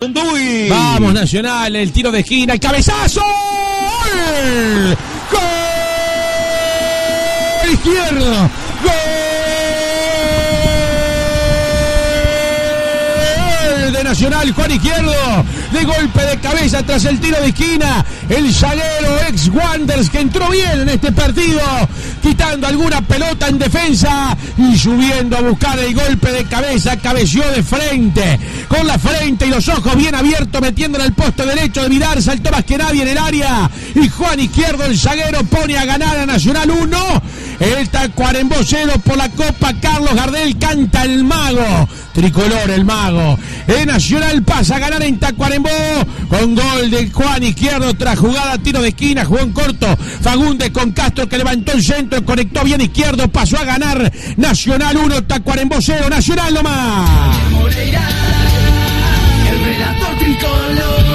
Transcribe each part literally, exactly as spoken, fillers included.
Uy. Vamos Nacional, el tiro de esquina, el cabezazo. ¡Gol! ¡Gol! Izquierdo. ¡Gol! De Nacional, Juan Izquierdo. De golpe de cabeza tras el tiro de esquina. El zaguero ex Wanderers que entró bien en este partido, quitando alguna pelota en defensa y subiendo a buscar el golpe de cabeza. Cabeció de frente, con la frente y los ojos bien abiertos, metiendo en el poste derecho de Vidal. Saltó más que nadie en el área y Juan Izquierdo, el zaguero, pone a ganar a Nacional uno. El Tacuarembó cero por la Copa Carlos Gardel. Canta el mago tricolor, el mago. El Nacional pasa a ganar en Tacuarembó con gol de Juan Izquierdo tras jugada, tiro de esquina, jugó en corto Fagundes con Castro, que levantó el centro, conectó bien Izquierdo, pasó a ganar. Nacional uno, Tacuarembó cero. Nacional nomás. Moreira, el relator tricolor.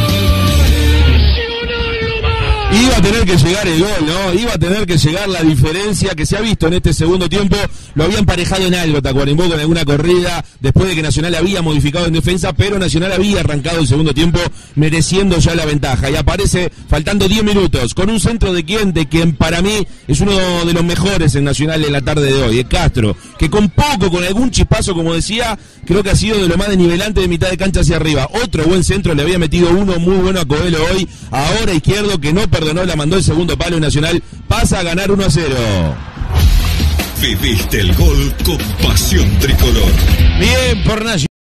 Iba a tener que llegar el gol, ¿no? Iba a tener que llegar la diferencia que se ha visto en este segundo tiempo. Lo había emparejado en algo Tacuarembó con alguna corrida, después de que Nacional había modificado en defensa, pero Nacional había arrancado el segundo tiempo mereciendo ya la ventaja. Y aparece, faltando diez minutos, con un centro de quien, de quien para mí es uno de los mejores en Nacional en la tarde de hoy, de Castro, que con poco, con algún chispazo, como decía, creo que ha sido de lo más desnivelante de mitad de cancha hacia arriba. Otro buen centro, le había metido uno muy bueno a Coelho hoy. Ahora Izquierdo, que no perdonó, la mandó el segundo palo y Nacional pasa a ganar uno a cero. Viviste el gol con pasión tricolor. Bien por Nacional.